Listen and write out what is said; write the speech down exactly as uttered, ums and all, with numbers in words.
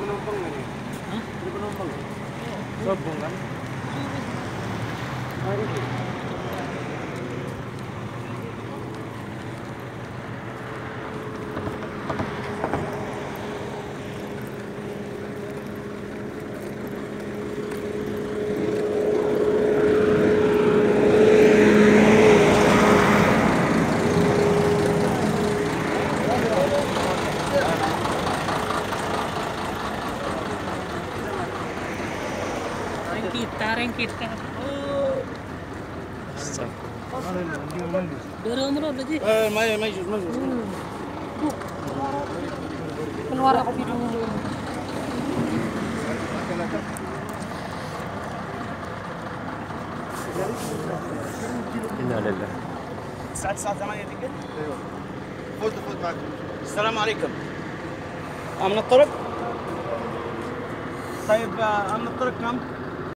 penumpang ini. Hah? Ada penumpang. Sobong kan? Mari. Rank kita, rank kita. Oh. Dari umur aja. Eh, ما ما يجوز ما يجوز. Keluar aku dulu. إنا لله. الساعة تسعة ثمانية دقيقة؟ ايوه. خذ خذ معك. السلام عليكم. أمن الطرق؟ طيب أمن الطرق كم؟